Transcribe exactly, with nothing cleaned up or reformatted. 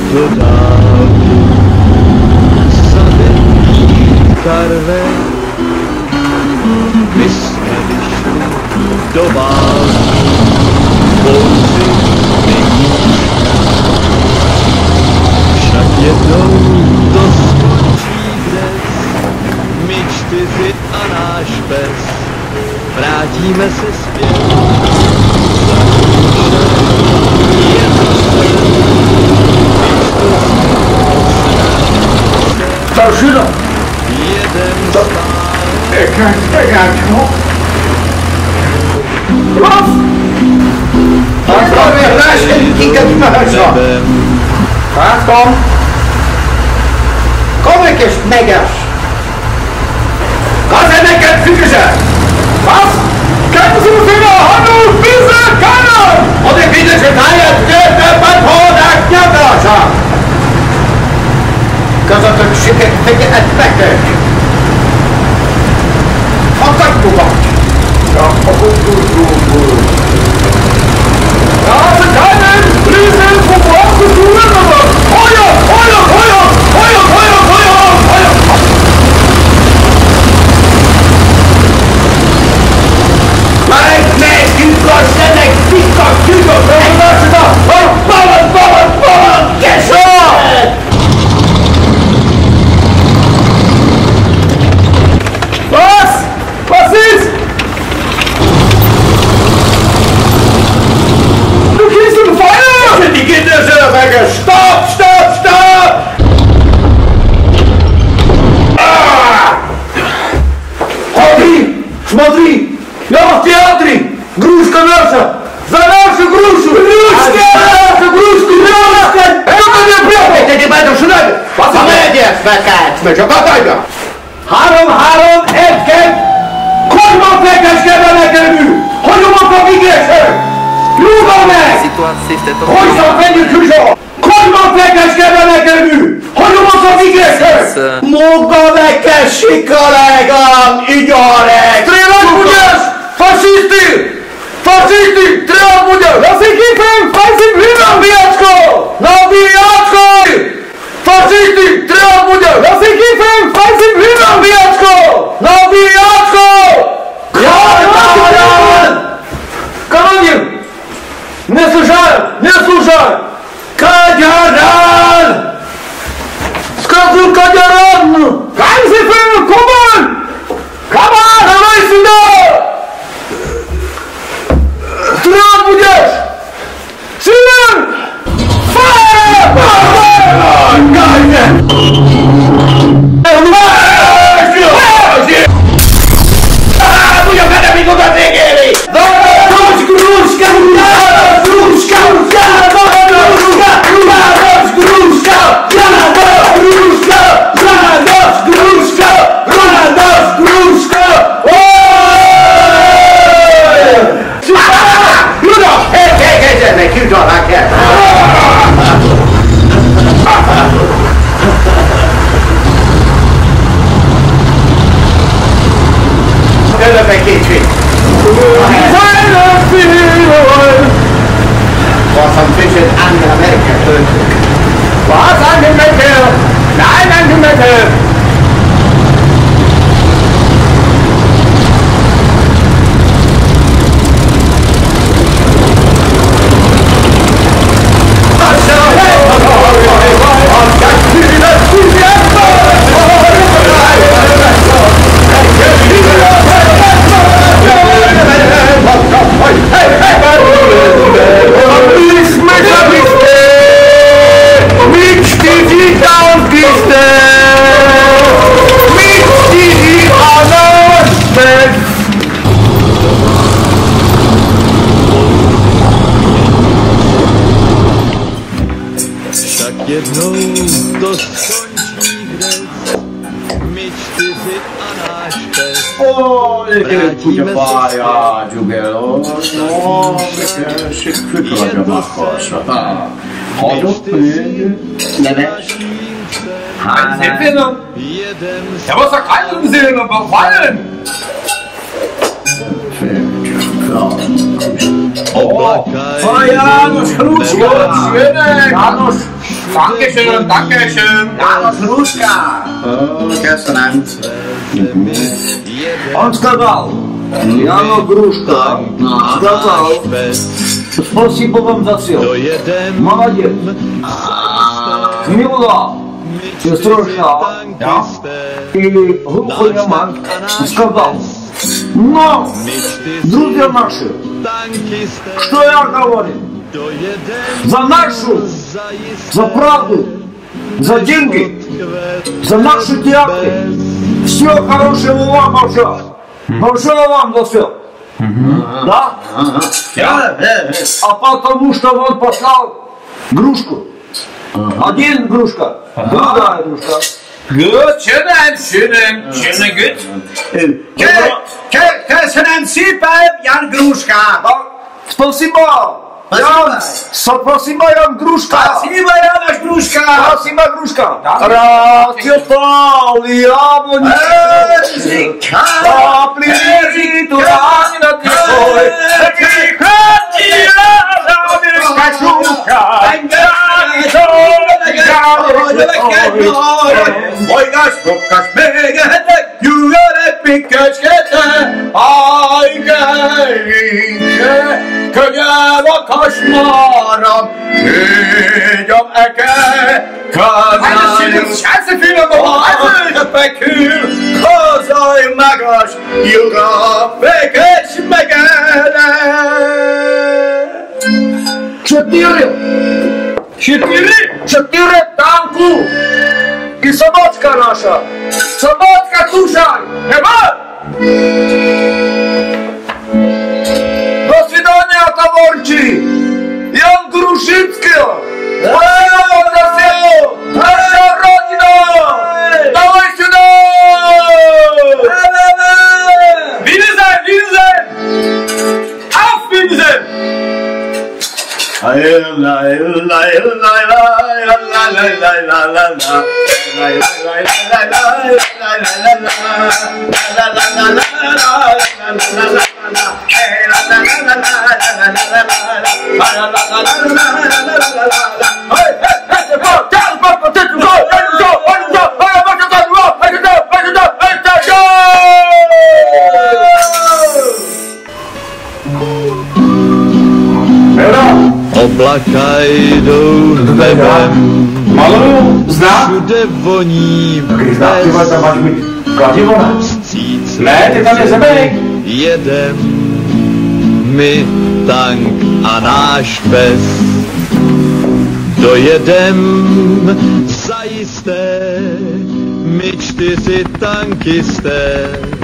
to dál. Sadení karve, my jsme vyšli do války, bouři není však jednou to skončí dnes, my čtyři a náš pes, vrátíme se zpět. Staršina! Jeden To... Jaká, jaká, čo? Los! Tak to vyhráš, díka ti mahačo! Tak to? Kolik jest megasz? Gazę neked fügze! Was? Kapszul syna, hanu, bize, kanan! Ode widzę, że daje te pan podać nie dasza! Gaza to krzykiem tego etbetek! Fakak buwać! Ja pokutu Ja ze kanem, ryzem, po płaku, kurwa! Hoja, hoja, hoja, hoja, hoja, hoja, hoja! Marek, nej, tylko szczenek, tylko, tylko, tylko, balon, balon, balon, kieszo! Was? Was ist? Du gehst im Feuer! Die Kinder sind weg! Stopp, stopp, stopp! Ah! Смотри, смотри! Я в театре! Грушка наша! За нашу грушу! Грушка! За нашу грушку! Грушка! Это не правда! Это не правда, что надо! Посмотрите! Смычок, отойди! Harom, harom, etken! Koyma pekashkada nekermű! Hagyom a vigések! Lúga meg! Hogy szakvenjük küzsó! Koyma pekashkada nekermű! Hagyom a vigések! Moga vekesi kollégám, igyarek! Strélać budesz! Faszisti! Faszisti! Strélać budesz! Zasikipem! Faszik lina! Bijaczko! Na bijaczko! Faszisti! Strélać budesz! Zasikipem! Faszik lina! Bijaczko! Na bijaczko! Командир! Не слушай! Не слушай! Кадяран! Сказал Кадяран! Кайзефен! Куман! Каман! Давай сюда! Стрелять будешь! Стрелять! Фаер! Was am Fischen an Amerika tötet. Was an den Mittel? Nein, an den Mittel! Jednou to skončí hned, my čtyři a náš pes. Åh, det är kul bara, ja, Jugelo. Ja, det är skitkul att machar så. Har du det? Nej. Han är finna. Jag var så kall om sehen och befallen. Åh, ja, nu ska du slå. Janos. Dankeschön, Dankeschön. Ja, Gruška. Köszönöm. Он сказал, Яно Грушка сказал, спасибо вам за все. Молодец. Мила, сестроша, и глухонеман сказал, но, друзья наши, что я говорю? За нашу, за правду, за деньги, за наши театры. Все хорошего вам, большое. Большое вам за все. Да? А потому что он послал Грушку. Один Грушка, другая Грушка. Gut, schönen, schönen, schönen gut. Köszönöm szépen, Jan Gruška. Спасибо. Ян, спасибо, Ян Грушка. Спасибо, Янош Грушка. Спасибо, Грушка. Расцветал яблони. Капли лежит у раны над рекой. Oj, gaskokkas megehetek, jújjele pikkecskete, aj, gerince, könyel a kasmaram, hölgyem eke, kazályom, fekül, hazaj magas, juga, fekes megele. Четыре. Четыре? Четыре танку. И собачка наша. Собачка, слушай. Нема? До свидания, товарищи. Ян Грушицкий. Наша Родина. Давай сюда. Wiedersehen, Wiedersehen. Auf Wiedersehen. Oblaka jdou nebem, Malou zná? všude voní vstříc. Ne, ty tam je zemek. Jedem my tank a náš pes. Dojedem zajisté, my čtyři tankisté.